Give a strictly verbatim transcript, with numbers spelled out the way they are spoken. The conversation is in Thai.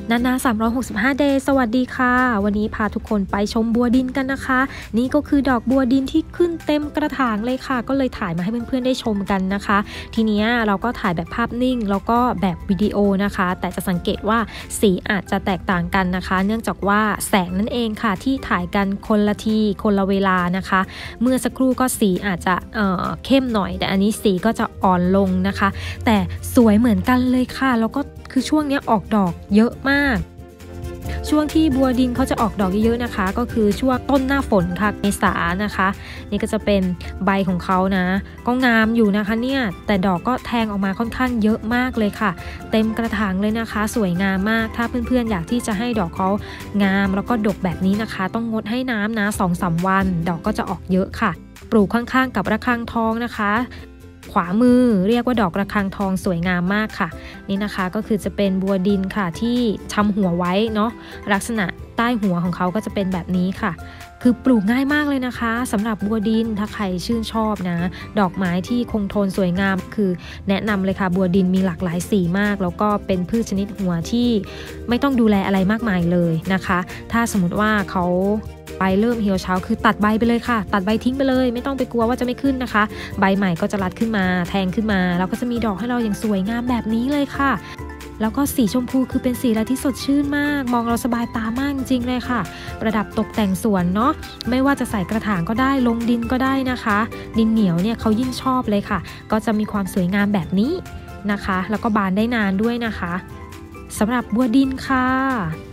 นานาสามร้อยหกสิบห้า Day สวัสดีค่ะวันนี้พาทุกคนไปชมบัวดินกันนะคะนี่ก็คือดอกบัวดินที่ขึ้นเต็มกระถางเลยค่ะก็เลยถ่ายมาให้เพื่อนๆได้ชมกันนะคะทีนี้เราก็ถ่ายแบบภาพนิ่งแล้วก็แบบวิดีโอนะคะแต่จะสังเกตว่าสีอาจจะแตกต่างกันนะคะเนื่องจากว่าแสงนั่นเองค่ะที่ถ่ายกันคนละทีคนละเวลานะคะเมื่อสักครู่ก็สีอาจจะเอ่อเข้มหน่อยแต่อันนี้สีก็จะอ่อนลงนะคะแต่สวยเหมือนกันเลยค่ะแล้วก็คือช่วงนี้ออกดอกเยอะมากช่วงที่บัวดินเขาจะออกดอกเยอะๆนะคะก็คือช่วงต้นหน้าฝนค่ะเมษานะคะนี่ก็จะเป็นใบของเขานะก็งามอยู่นะคะเนี่ยแต่ดอกก็แทงออกมาค่อนข้างเยอะมากเลยค่ะเต็มกระถางเลยนะคะสวยงามมากถ้าเพื่อนๆอยากที่จะให้ดอกเขางามแล้วก็ดกแบบนี้นะคะต้องงดให้น้ำนะ สองถึงสาม วันดอกก็จะออกเยอะค่ะปลูกข้างๆกับระฆังทองนะคะขวามือเรียกว่าดอกระฆังทองสวยงามมากค่ะนี่นะคะก็คือจะเป็นบัวดินค่ะที่ทำหัวไว้เนาะลักษณะใต้หัวของเขาก็จะเป็นแบบนี้ค่ะคือปลูกง่ายมากเลยนะคะสำหรับบัวดินถ้าใครชื่นชอบนะดอกไม้ที่คงทนสวยงามคือแนะนำเลยค่ะบัวดินมีหลากหลายสีมากแล้วก็เป็นพืชชนิดหัวที่ไม่ต้องดูแลอะไรมากมายเลยนะคะถ้าสมมติว่าเขาใบเริ่มเหี่ยวเฉาคือตัดใบไปเลยค่ะตัดใบทิ้งไปเลยไม่ต้องไปกลัวว่าจะไม่ขึ้นนะคะใบใหม่ก็จะรัดขึ้นมาแทงขึ้นมาแล้วก็จะมีดอกให้เราอย่างสวยงามแบบนี้เลยค่ะแล้วก็สีชมพูคือเป็นสีอะไรที่สดชื่นมากมองเราสบายตามากจริงๆเลยค่ะประดับตกแต่งสวนเนาะไม่ว่าจะใส่กระถางก็ได้ลงดินก็ได้นะคะดินเหนียวเนี่ยเขายิ่งชอบเลยค่ะก็จะมีความสวยงามแบบนี้นะคะแล้วก็บานได้นานด้วยนะคะสำหรับบัวดินค่ะ